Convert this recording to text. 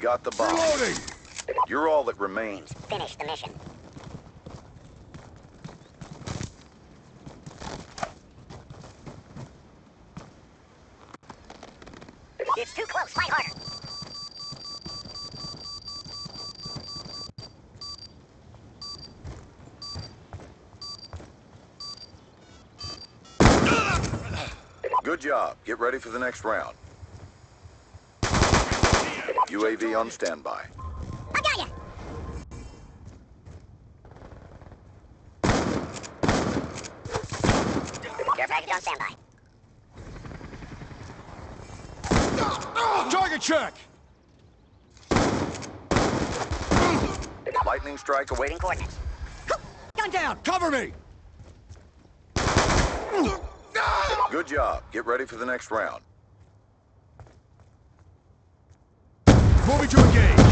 got the bomb. Reloading! You're all that remains. Finish the mission. It's too close. Fight harder. Good job. Get ready for the next round. UAV on standby. I got ya. Care package on standby. Target check! Lightning strike awaiting. Awaiting coordinates. Gun down! Cover me! Good job. Get ready for the next round. Moving to engage.